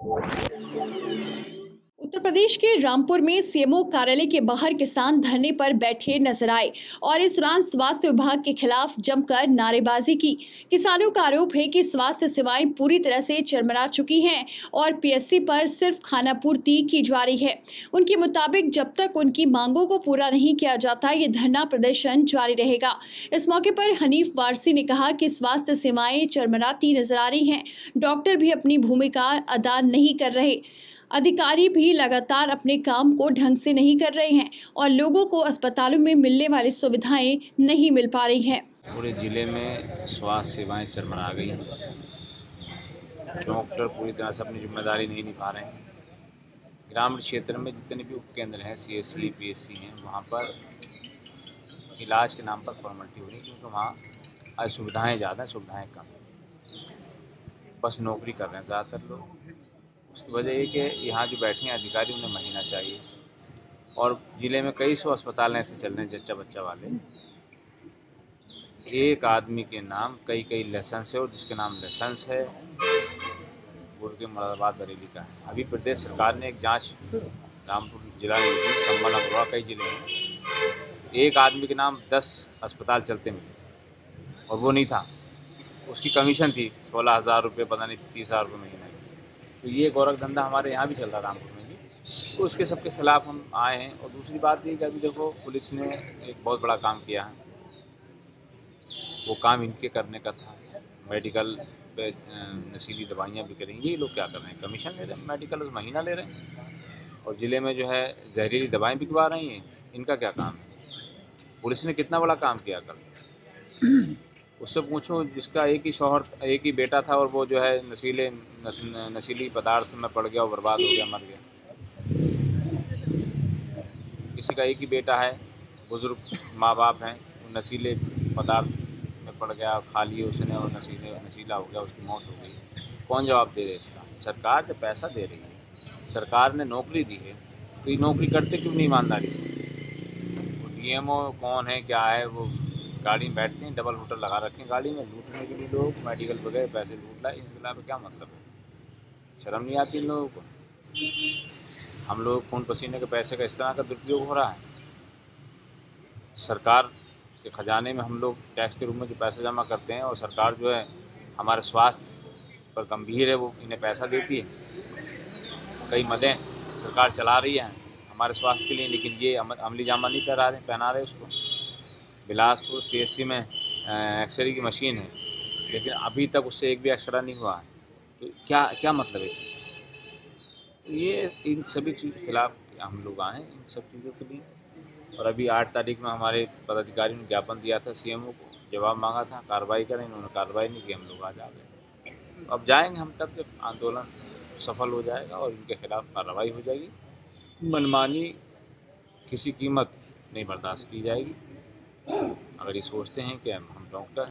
उत्तर प्रदेश के रामपुर में सीएमओ कार्यालय के बाहर किसान धरने पर बैठे नजर आए और इस दौरान स्वास्थ्य विभाग के खिलाफ जमकर नारेबाजी की। किसानों का आरोप है कि स्वास्थ्य सेवाएं पूरी तरह से चरमरा चुकी हैं और पीएससी पर सिर्फ खानापूर्ति की जा रही है। उनके मुताबिक जब तक उनकी मांगों को पूरा नहीं किया जाता, ये धरना प्रदर्शन जारी रहेगा। इस मौके पर हनीफ वारसी ने कहा कि स्वास्थ्य सेवाएं चरमराती नजर आ रही हैं, डॉक्टर भी अपनी भूमिका अदा नहीं कर रहे, अधिकारी भी लगातार अपने काम को ढंग से नहीं कर रहे हैं और लोगों को अस्पतालों में मिलने वाली सुविधाएं नहीं मिल पा रही हैं। पूरे ज़िले में स्वास्थ्य सेवाएं चरमरा गई हैं। डॉक्टर पूरी तरह से अपनी जिम्मेदारी नहीं निभा रहे हैं। ग्रामीण क्षेत्र में जितने भी उपकेंद्र हैं, सीएससी, पीएससी हैं, वहाँ पर इलाज के नाम पर फॉर्मेलिटी हो रही है, क्योंकि वहाँ सुविधाएँ ज़्यादा, सुविधाएँ कम, बस नौकरी कर रहे हैं ज़्यादातर लोग। उसकी वजह ये कि यहाँ जो बैठे हैं अधिकारी, उन्हें महीना चाहिए। और ज़िले में कई सौ अस्पताल ऐसे चल रहे हैं जच्चा बच्चा वाले, एक आदमी के नाम कई लाइसेंस है, और जिसके नाम लाइसेंस है वो के मुरादाबाद बरेली का है। अभी प्रदेश सरकार ने एक जांच रामपुर जिला में की, संबल अमरोहा, कई जिले में एक आदमी के नाम 10 अस्पताल चलते मिले और वो नहीं था। उसकी कमीशन थी 16,000 रुपये, पता नहीं 30,000 रुपये महीने। तो ये गोरख धंधा हमारे यहाँ भी चल रहा है रामपुर में जी। तो उसके सबके खिलाफ हम आए हैं। और दूसरी बात ये कि अभी देखो, पुलिस ने एक बहुत बड़ा काम किया है। वो काम इनके करने का था। मेडिकल पे नशीली दवाइयाँ बिक रही हैं, ये लोग क्या कर रहे हैं, कमीशन ले रहे हैं, मेडिकल महीना ले रहे हैं, और ज़िले में जो है जहरीली दवाएँ बिकवा रही हैं। इनका क्या काम है? पुलिस ने कितना बड़ा काम किया कल। उससे पूछो जिसका एक ही शौहर, एक ही बेटा था, और वो जो है नशीली पदार्थ में पड़ गया और बर्बाद हो गया, मर गया। किसी का एक ही बेटा है, बुजुर्ग माँ बाप हैं, नशीले पदार्थ में पड़ गया, खा लिए उसने और नशीला हो गया, उसकी मौत हो गई। कौन जवाब दे रहे इसका? सरकार जब पैसा दे रही है, सरकार ने नौकरी दी है, तो ये नौकरी करते क्यों नहीं ईमानदारी से? वो डीएमओ कौन है, क्या है, वो गाड़ी में बैठते हैं, डबल होटल लगा रखे हैं गाड़ी में, लूटने के लिए लोग मेडिकल वगैरह पैसे लूट लाए। इनके खिलाफ क्या मतलब है? शर्म नहीं आती इन लोगों को? हम लोग खून पसीने के पैसे का इस तरह का दुरुपयोग हो रहा है। सरकार के खजाने में हम लोग टैक्स के रूप में जो पैसे जमा करते हैं, और सरकार जो है हमारे स्वास्थ्य पर गंभीर है, वो इन्हें पैसा देती है। कई मदें सरकार चला रही है हमारे स्वास्थ्य के लिए, लेकिन ये अमली जामा नहीं पहना रहे उसको। बिलासपुर सीएससी में एक्सरे की मशीन है, लेकिन अभी तक उससे एक भी एक्सरा नहीं हुआ है। तो क्या मतलब है चीज़? ये इन सभी चीज़ के खिलाफ हम लोग आए हैं, इन सब चीज़ों के लिए। और अभी 8 तारीख में हमारे पदाधिकारी ने ज्ञापन दिया था सीएमओ को, जवाब मांगा था, कार्रवाई करें, इन्होंने कार्रवाई नहीं की, हम लोग आज आ गए। अब जाएंगे हम तक जब आंदोलन सफल हो जाएगा और इनके खिलाफ कार्रवाई हो जाएगी। मनमानी किसी कीमत नहीं बर्दाश्त की जाएगी। अगर ये सोचते हैं कि हम डॉक्टर